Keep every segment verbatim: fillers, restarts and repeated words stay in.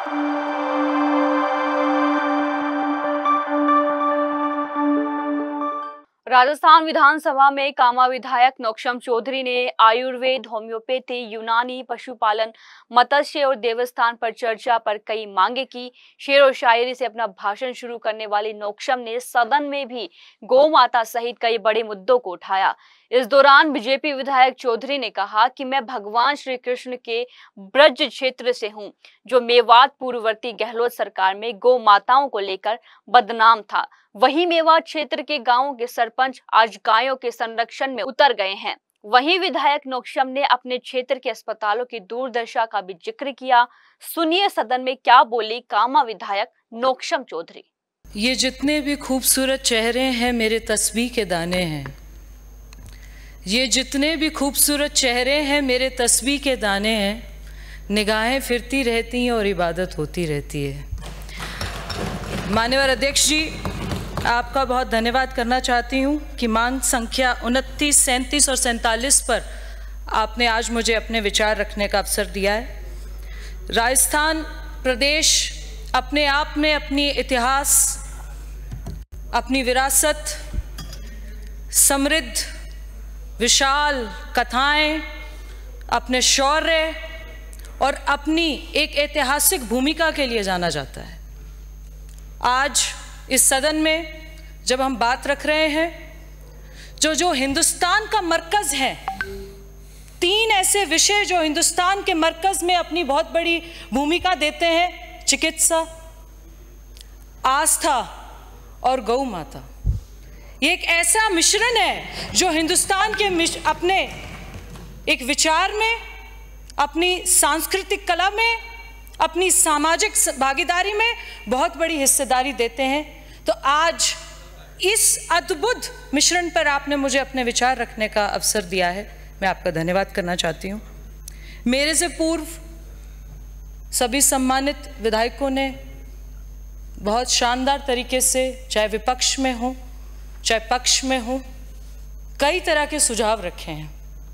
राजस्थान विधानसभा में कामा विधायक नौक्षम चौधरी ने आयुर्वेद, होम्योपैथी, यूनानी, पशुपालन, मत्स्य और देवस्थान पर चर्चा पर कई मांगे की। शेर और शायरी से अपना भाषण शुरू करने वाली नौक्षम ने सदन में भी गौ माता सहित कई बड़े मुद्दों को उठाया। इस दौरान बीजेपी विधायक चौधरी ने कहा कि मैं भगवान श्री कृष्ण के ब्रज क्षेत्र से हूं, जो मेवात पूर्ववर्ती गहलोत सरकार में गौ माताओं को लेकर बदनाम था। वहीं मेवात क्षेत्र के गांवों के सरपंच आज गायों के संरक्षण में उतर गए हैं। वहीं विधायक नौक्षम ने अपने क्षेत्र के अस्पतालों की दुर्दशा का भी जिक्र किया। सुनिए सदन में क्या बोली कामा विधायक नौक्षम चौधरी। ये जितने भी खूबसूरत चेहरे हैं मेरे तस्बीह के दाने हैं। ये जितने भी खूबसूरत चेहरे हैं मेरे तस्बीह के दाने हैं। निगाहें फिरती रहती हैं और इबादत होती रहती है। माननीय अध्यक्ष जी, आपका बहुत धन्यवाद करना चाहती हूँ कि मांग संख्या उनतीस, सैंतीस और सैंतालीस पर आपने आज मुझे अपने विचार रखने का अवसर दिया है। राजस्थान प्रदेश अपने आप में अपनी इतिहास, अपनी विरासत, समृद्ध विशाल कथाएं, अपने शौर्य और अपनी एक ऐतिहासिक भूमिका के लिए जाना जाता है। आज इस सदन में जब हम बात रख रहे हैं, जो जो हिंदुस्तान का मरकज़ है, तीन ऐसे विषय जो हिंदुस्तान के मरकज़ में अपनी बहुत बड़ी भूमिका देते हैं, चिकित्सा, आस्था और गौ माता। ये एक ऐसा मिश्रण है जो हिंदुस्तान के अपने एक विचार में, अपनी सांस्कृतिक कला में, अपनी सामाजिक भागीदारी में बहुत बड़ी हिस्सेदारी देते हैं। तो आज इस अद्भुत मिश्रण पर आपने मुझे अपने विचार रखने का अवसर दिया है, मैं आपका धन्यवाद करना चाहती हूँ। मेरे से पूर्व सभी सम्मानित विधायकों ने बहुत शानदार तरीके से, चाहे विपक्ष में हो चाहे पक्ष में हो, कई तरह के सुझाव रखे हैं।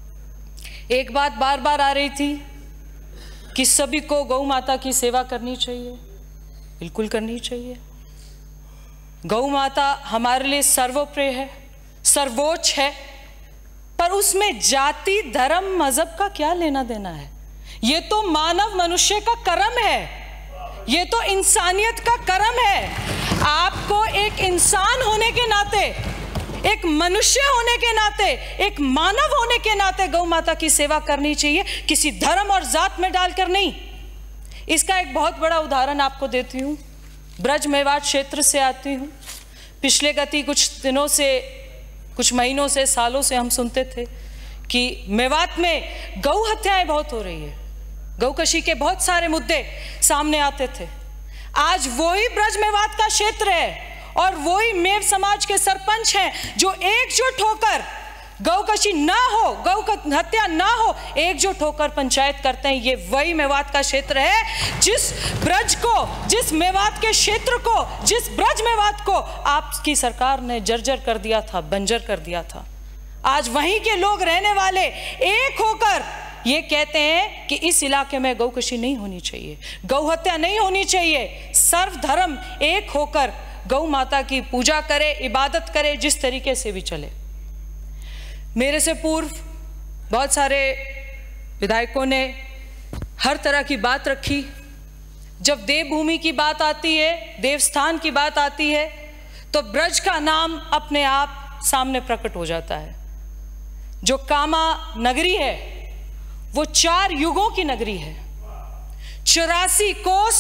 एक बात बार बार आ रही थी कि सभी को गौ माता की सेवा करनी चाहिए। बिल्कुल करनी चाहिए। गौ माता हमारे लिए सर्वोप्रिय है, सर्वोच्च है, पर उसमें जाति, धर्म, मजहब का क्या लेना देना है? ये तो मानव मनुष्य का कर्म है, ये तो इंसानियत का कर्म है। आपको एक इंसान होने के नाते, एक मनुष्य होने के नाते, एक मानव होने के नाते गौ माता की सेवा करनी चाहिए, किसी धर्म और जात में डालकर नहीं। इसका एक बहुत बड़ा उदाहरण आपको देती हूँ। ब्रज मेवात क्षेत्र से आती हूँ। पिछले गति कुछ दिनों से, कुछ महीनों से, सालों से हम सुनते थे कि मेवात में गौ हत्याएं बहुत हो रही है, गौकशी के बहुत सारे मुद्दे सामने आते थे। आज वही ब्रज मेवात का क्षेत्र है और वही मेव समाज के सरपंच हैं जो एकजुट होकर गौकशी ना हो, गौ हत्या ना हो, एकजुट होकर पंचायत करते हैं। ये वही मेवात का क्षेत्र है जिस ब्रज को, जिस मेवात के क्षेत्र को, जिस ब्रज मेवात को आपकी सरकार ने जर्जर कर दिया था, बंजर कर दिया था। आज वहीं के लोग रहने वाले एक होकर ये कहते हैं कि इस इलाके में गौकशी नहीं होनी चाहिए, गौ हत्या नहीं होनी चाहिए। सर्वधर्म एक होकर गौ माता की पूजा करे, इबादत करे, जिस तरीके से भी चले। मेरे से पूर्व बहुत सारे विधायकों ने हर तरह की बात रखी। जब देवभूमि की बात आती है, देवस्थान की बात आती है, तो ब्रज का नाम अपने आप सामने प्रकट हो जाता है। जो कामा नगरी है वो चार युगों की नगरी है। चौरासी कोस,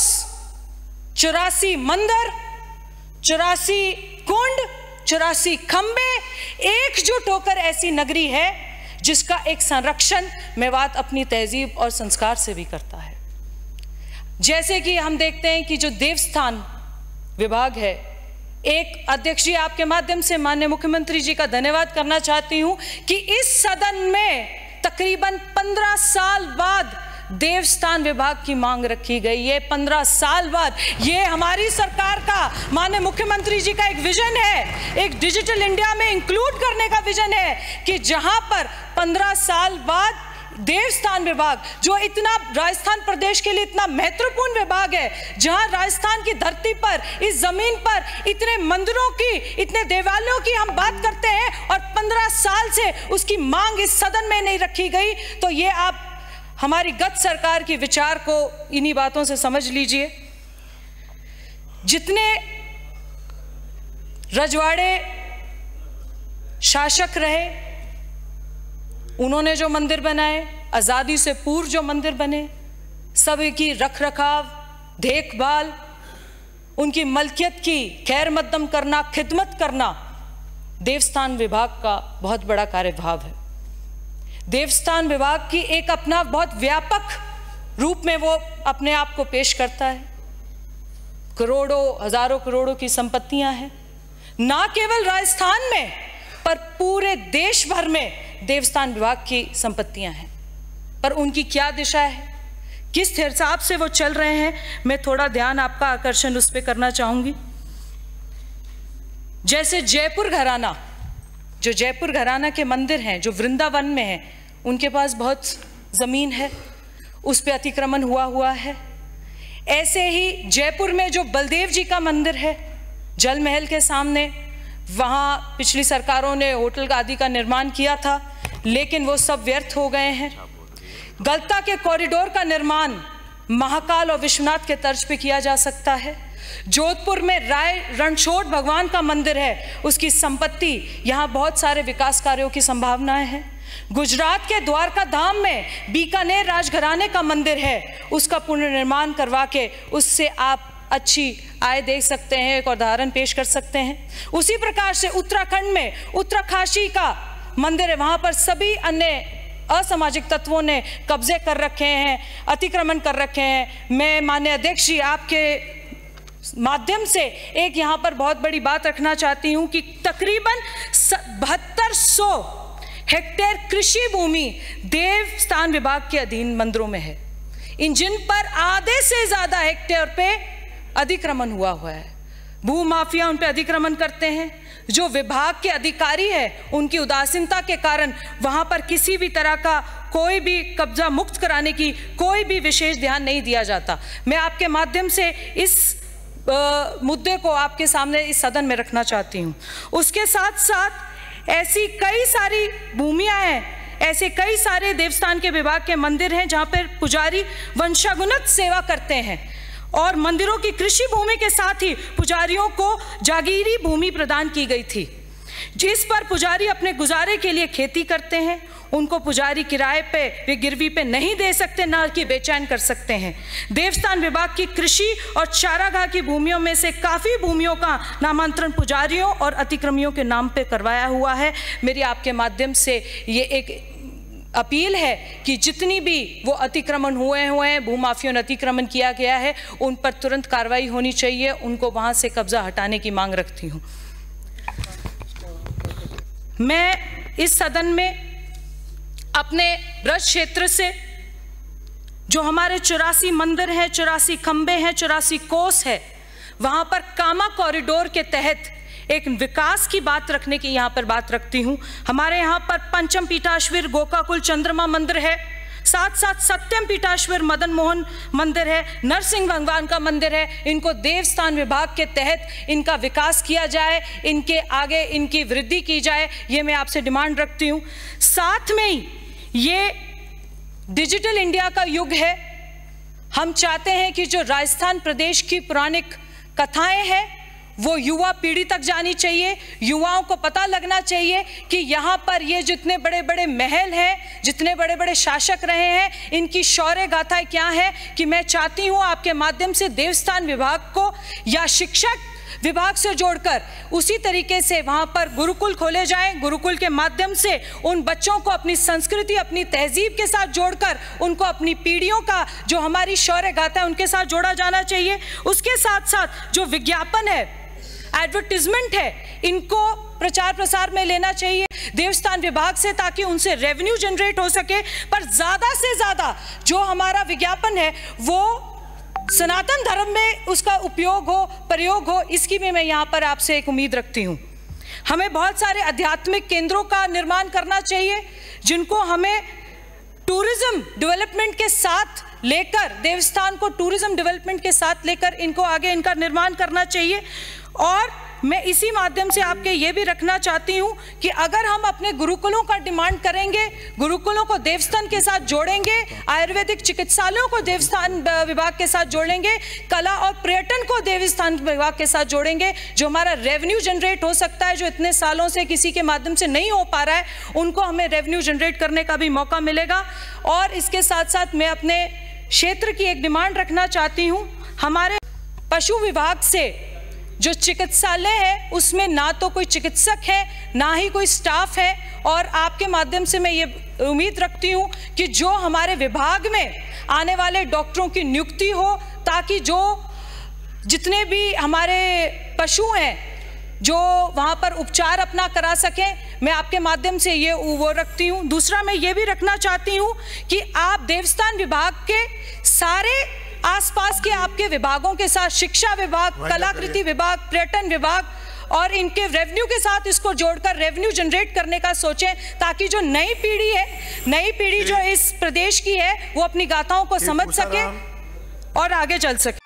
चौरासी मंदिर, चौरासी कुंड, चौरासी खंबे एकजुट होकर ऐसी नगरी है जिसका एक संरक्षण मेवात अपनी तहजीब और संस्कार से भी करता है। जैसे कि हम देखते हैं कि जो देवस्थान विभाग है, एक अध्यक्ष जी आपके माध्यम से माननीय मुख्यमंत्री जी का धन्यवाद करना चाहती हूं कि इस सदन में तकरीबन पंद्रह साल बाद देवस्थान विभाग की मांग रखी गई है। पंद्रह साल बाद ये हमारी सरकार का, माननीय मुख्यमंत्री जी का एक विजन है, एक डिजिटल इंडिया में इंक्लूड करने का विजन है कि जहां पर पंद्रह साल बाद देवस्थान विभाग जो इतना राजस्थान प्रदेश के लिए इतना महत्वपूर्ण विभाग है, जहां राजस्थान की धरती पर, इस जमीन पर इतने मंदिरों की, इतने देवालयों की हम बात करते हैं और पंद्रह साल से उसकी मांग इस सदन में नहीं रखी गई, तो ये आप हमारी गत सरकार के विचार को इन्हीं बातों से समझ लीजिए। जितने रजवाड़े शासक रहे, उन्होंने जो मंदिर बनाए, आज़ादी से पूर्व जो मंदिर बने, सभी की रख रखाव, देखभाल, उनकी मलकियत की खैर मकदम करना, खिदमत करना देवस्थान विभाग का बहुत बड़ा कार्यभार है। देवस्थान विभाग की एक अपना बहुत व्यापक रूप में वो अपने आप को पेश करता है। करोड़ों, हजारों करोड़ों की संपत्तियां हैं, ना केवल राजस्थान में पर पूरे देश भर में देवस्थान विभाग की संपत्तियां हैं। पर उनकी क्या दिशा है, किस हिसाब से वो चल रहे हैं, मैं थोड़ा ध्यान आपका आकर्षण उस पर करना चाहूंगी। जैसे जयपुर घराना, जो जयपुर घराना के मंदिर हैं जो वृंदावन में हैं, उनके पास बहुत जमीन है, उस पर अतिक्रमण हुआ हुआ है। ऐसे ही जयपुर में जो बलदेव जी का मंदिर है जल महल के सामने, वहाँ पिछली सरकारों ने होटल आदि का निर्माण किया था, लेकिन वो सब व्यर्थ हो गए हैं। गलता के कॉरिडोर का निर्माण महाकाल और विश्वनाथ के तर्ज पे किया जा सकता है। जोधपुर में राय रणछोड़ भगवान का मंदिर है, उसकी संपत्ति, यहाँ बहुत सारे विकास कार्यों की संभावनाएं हैं। गुजरात के द्वारका धाम में बीकानेर राजघराने का मंदिर है, उसका पुनर्निर्माण करवा के उससे आप अच्छी आय देख सकते हैं, एक उदाहरण पेश कर सकते हैं। उसी प्रकार से उत्तराखंड में उत्तराकाशी का मंदिर है, वहाँ पर सभी अन्य असामाजिक तत्वों ने कब्जे कर रखे हैं, अतिक्रमण कर रखे हैं। मैं माननीय अध्यक्ष जी आपके माध्यम से एक यहाँ पर बहुत बड़ी बात रखना चाहती हूँ कि तकरीबन बहत्तर सौ हेक्टेयर कृषि भूमि देवस्थान विभाग के अधीन मंदिरों में है, इन जिन पर आधे से ज्यादा हेक्टेयर पे अतिक्रमण हुआ हुआ है। भूमाफिया उन पे अतिक्रमण करते हैं। जो विभाग के अधिकारी हैं उनकी उदासीनता के कारण वहां पर किसी भी तरह का कोई भी कब्जा मुक्त कराने की कोई भी विशेष ध्यान नहीं दिया जाता। मैं आपके माध्यम से इस आ, मुद्दे को आपके सामने इस सदन में रखना चाहती हूँ। उसके साथ साथ ऐसी कई सारी भूमियाँ हैं, ऐसे कई सारे देवस्थान के विभाग के मंदिर हैं जहाँ पर पुजारी वंशागुणत सेवा करते हैं और मंदिरों की कृषि भूमि के साथ ही पुजारियों को जागीरी भूमि प्रदान की गई थी, जिस पर पुजारी अपने गुजारे के लिए खेती करते हैं। उनको पुजारी किराए पे वे गिरवी पे नहीं दे सकते, ना कि बेचैन कर सकते हैं। देवस्थान विभाग की कृषि और चारागाह की भूमियों में से काफ़ी भूमियों का नामांतरण पुजारियों और अतिक्रमियों के नाम पे करवाया हुआ है। मेरी आपके माध्यम से ये एक अपील है कि जितनी भी वो अतिक्रमण हुए हुए हैं, भूमाफियों ने अतिक्रमण किया गया है, उन पर तुरंत कार्रवाई होनी चाहिए। उनको वहाँ से कब्जा हटाने की मांग रखती हूँ। मैं इस सदन में अपने ब्रज क्षेत्र से जो हमारे चौरासी मंदिर हैं, चौरासी खंबे हैं, चौरासी कोस है, वहाँ पर कामा कॉरिडोर के तहत एक विकास की बात रखने की यहाँ पर बात रखती हूँ। हमारे यहाँ पर पंचम पीठाश्वर गोकाकुल चंद्रमा मंदिर है, साथ साथ सत्यम पीठाश्वर मदन मोहन मंदिर है, नरसिंह भगवान का मंदिर है। इनको देवस्थान विभाग के तहत इनका विकास किया जाए, इनके आगे इनकी वृद्धि की जाए, ये मैं आपसे डिमांड रखती हूँ। साथ में ही ये डिजिटल इंडिया का युग है। हम चाहते हैं कि जो राजस्थान प्रदेश की पौराणिक कथाएं हैं वो युवा पीढ़ी तक जानी चाहिए। युवाओं को पता लगना चाहिए कि यहाँ पर ये जितने बड़े बड़े महल हैं, जितने बड़े बड़े शासक रहे हैं, इनकी शौर्य गाथाएं क्या है। कि मैं चाहती हूँ आपके माध्यम से देवस्थान विभाग को या शिक्षक विभाग से जोड़कर उसी तरीके से वहाँ पर गुरुकुल खोले जाएं। गुरुकुल के माध्यम से उन बच्चों को अपनी संस्कृति, अपनी तहजीब के साथ जोड़कर उनको अपनी पीढ़ियों का जो हमारी शौर्य गाथा है उनके साथ जोड़ा जाना चाहिए। उसके साथ साथ जो विज्ञापन है, एडवर्टीजमेंट है, इनको प्रचार प्रसार में लेना चाहिए देवस्थान विभाग से, ताकि उनसे रेवेन्यू जनरेट हो सके। पर ज़्यादा से ज़्यादा जो हमारा विज्ञापन है वो सनातन धर्म में उसका उपयोग हो, प्रयोग हो, इसकी भी मैं यहाँ पर आपसे एक उम्मीद रखती हूँ। हमें बहुत सारे आध्यात्मिक केंद्रों का निर्माण करना चाहिए जिनको हमें टूरिज्म डेवलपमेंट के साथ लेकर, देवस्थान को टूरिज्म डेवलपमेंट के साथ लेकर इनको आगे इनका निर्माण करना चाहिए। और मैं इसी माध्यम से आपके ये भी रखना चाहती हूँ कि अगर हम अपने गुरुकुलों का डिमांड करेंगे, गुरुकुलों को देवस्थान के साथ जोड़ेंगे, आयुर्वेदिक चिकित्सालयों को देवस्थान विभाग के साथ जोड़ेंगे, कला और पर्यटन को देवस्थान विभाग के साथ जोड़ेंगे, जो हमारा रेवेन्यू जनरेट हो सकता है, जो इतने सालों से किसी के माध्यम से नहीं हो पा रहा है, उनको हमें रेवेन्यू जनरेट करने का भी मौका मिलेगा। और इसके साथ साथ मैं अपने क्षेत्र की एक डिमांड रखना चाहती हूँ। हमारे पशु विभाग से जो चिकित्सालय है उसमें ना तो कोई चिकित्सक है, ना ही कोई स्टाफ है। और आपके माध्यम से मैं ये उम्मीद रखती हूँ कि जो हमारे विभाग में आने वाले डॉक्टरों की नियुक्ति हो, ताकि जो जितने भी हमारे पशु हैं जो वहाँ पर उपचार अपना करा सकें, मैं आपके माध्यम से ये वो रखती हूँ। दूसरा मैं ये भी रखना चाहती हूँ कि आप देवस्थान विभाग के सारे आसपास के आपके विभागों के साथ, शिक्षा विभाग, कलाकृति विभाग, पर्यटन विभाग और इनके रेवेन्यू के साथ इसको जोड़कर रेवेन्यू जनरेट करने का सोचें, ताकि जो नई पीढ़ी है, नई पीढ़ी जो इस प्रदेश की है, वो अपनी गाथाओं को समझ सके और आगे चल सके।